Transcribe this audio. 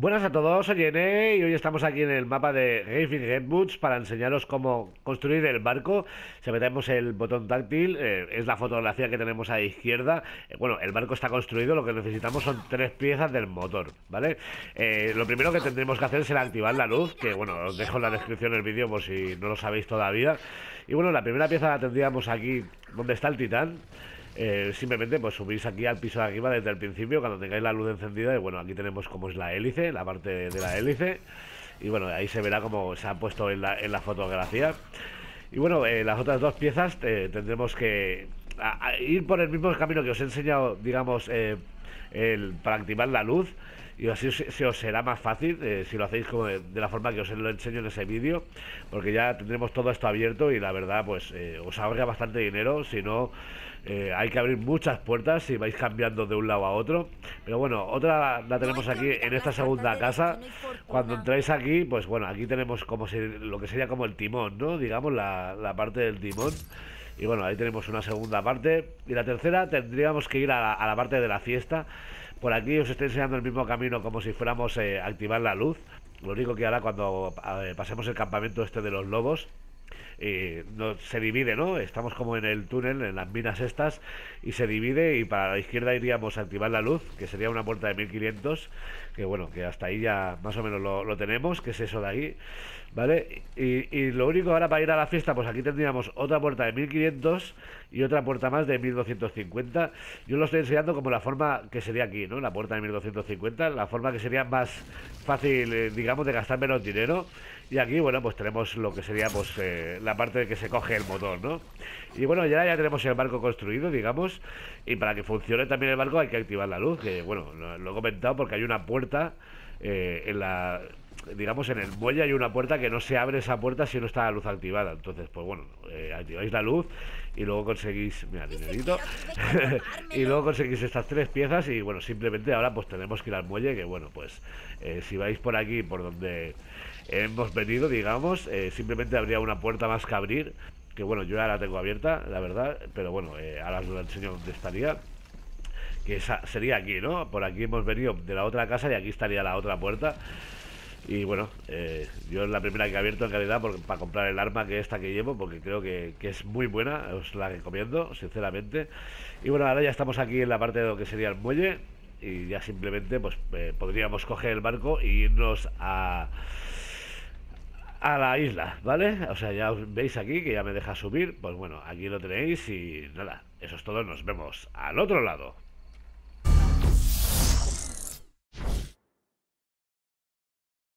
Buenas a todos, soy Ene y hoy estamos aquí en el mapa de Gavin Headboots para enseñaros cómo construir el barco. Si apretamos el botón táctil, es la fotografía que tenemos a la izquierda. Bueno, el barco está construido, lo que necesitamos son tres piezas del motor, ¿vale? Lo primero que tendremos que hacer será activar la luz, que bueno, os dejo en la descripción el vídeo por si no lo sabéis todavía. Y bueno, la primera pieza la tendríamos aquí donde está el titán. Simplemente pues subís aquí al piso de arriba desde el principio cuando tengáis la luz encendida y bueno, aquí tenemos como es la hélice, la parte de la hélice y bueno, ahí se verá como se ha puesto en la fotografía. Y bueno, las otras dos piezas tendremos que ir por el mismo camino que os he enseñado, digamos, para activar la luz, y así se os será más fácil si lo hacéis como de la forma que os lo enseño en ese vídeo, porque ya tendremos todo esto abierto y la verdad pues os ahorra bastante dinero. Si no, hay que abrir muchas puertas si vais cambiando de un lado a otro. Pero bueno, otra la tenemos aquí en esta segunda casa. Cuando entráis aquí, pues bueno, aquí tenemos como lo que sería como el timón, ¿no? Digamos la parte del timón. Y bueno, ahí tenemos una segunda parte. Y la tercera tendríamos que ir a la parte de la fiesta. Por aquí os estoy enseñando el mismo camino como si fuéramos a activar la luz. Lo único que ahora cuando pasemos el campamento este de los lobos, no, se divide, ¿no? Estamos como en el túnel, en las minas estas, y se divide y para la izquierda iríamos a activar la luz, que sería una puerta de 1500, que bueno, que hasta ahí ya más o menos lo tenemos, que es eso de ahí, ¿vale? Y lo único ahora para ir a la fiesta, pues aquí tendríamos otra puerta de 1500 y otra puerta más de 1250. Yo lo estoy enseñando como la forma que sería aquí, ¿no? La puerta de 1250, la forma que sería más fácil, digamos, de gastar menos dinero. Y aquí, bueno, pues tenemos lo que sería pues la parte de que se coge el motor, ¿no? Y bueno, ya tenemos el barco construido, digamos, y para que funcione también el barco hay que activar la luz, que bueno, lo he comentado porque hay una puerta en la, digamos, en el muelle hay una puerta que no se abre esa puerta si no está la luz activada. Entonces, pues bueno, activáis la luz y luego conseguís, mira, dinerito, y luego conseguís estas tres piezas y bueno, simplemente ahora pues tenemos que ir al muelle, que bueno, pues si vais por aquí, por donde hemos venido, digamos, simplemente habría una puerta más que abrir, que bueno, yo ya la tengo abierta, la verdad, pero bueno, ahora os lo enseño dónde estaría, que sería aquí, ¿no? Por aquí hemos venido de la otra casa y aquí estaría la otra puerta. Y bueno, yo es la primera que he abierto en realidad para comprar el arma que esta que llevo, porque creo que es muy buena, os la recomiendo, sinceramente. Y bueno, ahora ya estamos aquí en la parte de lo que sería el muelle y ya simplemente pues podríamos coger el barco e irnos a la isla, ¿vale? O sea, ya veis aquí que ya me deja subir, pues bueno, aquí lo tenéis y nada, eso es todo, nos vemos al otro lado.